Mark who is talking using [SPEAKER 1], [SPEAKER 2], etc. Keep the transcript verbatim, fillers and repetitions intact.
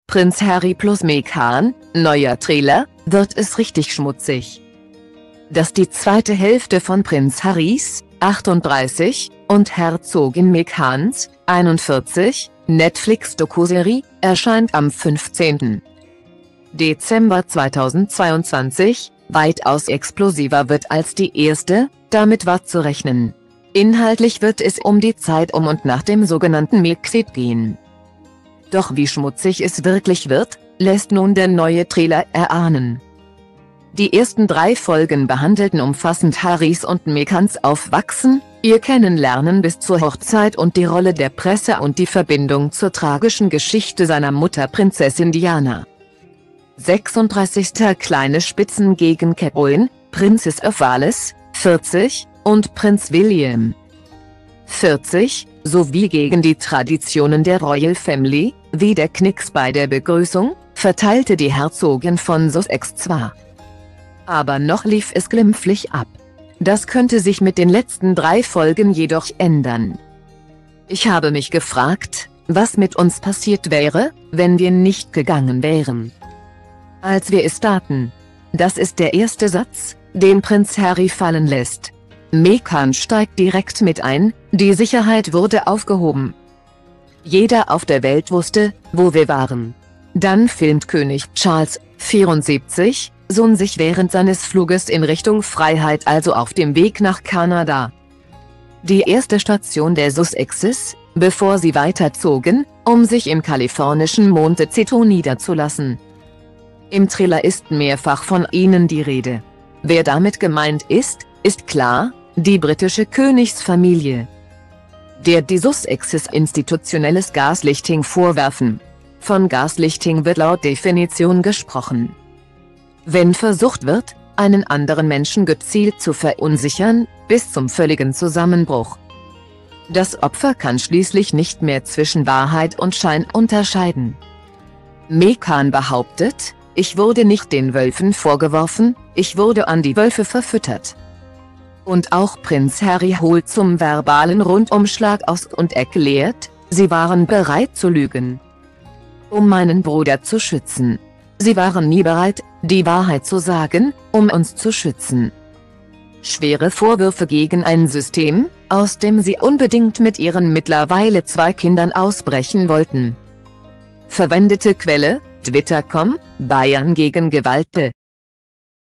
[SPEAKER 1] Prinz Harry plus Meghan, neuer Trailer, wird es richtig schmutzig. Dass die zweite Hälfte von Prinz Harrys, achtunddreißig, und Herzogin Meghans, einundvierzig, Netflix-Dokuserie, erscheint am fünfzehnten Dezember zweitausendzweiundzwanzig, weitaus explosiver wird als die erste, damit war zu rechnen. Inhaltlich wird es um die Zeit um und nach dem sogenannten Megxit gehen. Doch wie schmutzig es wirklich wird, lässt nun der neue Trailer erahnen. Die ersten drei Folgen behandelten umfassend Harrys und Meghans Aufwachsen, ihr Kennenlernen bis zur Hochzeit und die Rolle der Presse und die Verbindung zur tragischen Geschichte seiner Mutter Prinzessin Diana. sechsunddreißig Kleine Spitzen gegen Kate Owen, Princess of Wales, vierzig, und Prinz William, vierzig, sowie gegen die Traditionen der Royal Family, wie der Knicks bei der Begrüßung, verteilte die Herzogin von Sussex zwar. Aber noch lief es glimpflich ab. Das könnte sich mit den letzten drei Folgen jedoch ändern. Ich habe mich gefragt, was mit uns passiert wäre, wenn wir nicht gegangen wären. Als wir es taten. Das ist der erste Satz, den Prinz Harry fallen lässt. Meghan steigt direkt mit ein, die Sicherheit wurde aufgehoben. Jeder auf der Welt wusste, wo wir waren. Dann filmt König Charles, vierundsiebzig, Sohn sich während seines Fluges in Richtung Freiheit, also auf dem Weg nach Kanada. Die erste Station der Sussexes, bevor sie weiterzogen, um sich im kalifornischen Montecito niederzulassen. Im Trailer ist mehrfach von ihnen die Rede. Wer damit gemeint ist, ist klar, die britische Königsfamilie, der die Sussexes institutionelles Gaslichting vorwerfen. Von Gaslichting wird laut Definition gesprochen, wenn versucht wird, einen anderen Menschen gezielt zu verunsichern, bis zum völligen Zusammenbruch. Das Opfer kann schließlich nicht mehr zwischen Wahrheit und Schein unterscheiden. Meghan behauptet, ich wurde nicht den Wölfen vorgeworfen, ich wurde an die Wölfe verfüttert. Und auch Prinz Harry holt zum verbalen Rundumschlag aus und erklärt, sie waren bereit zu lügen, um meinen Bruder zu schützen. Sie waren nie bereit, die Wahrheit zu sagen, um uns zu schützen. Schwere Vorwürfe gegen ein System, aus dem sie unbedingt mit ihren mittlerweile zwei Kindern ausbrechen wollten. Verwendete Quelle, Twitter Punkt com, Bayern gegen Gewalt.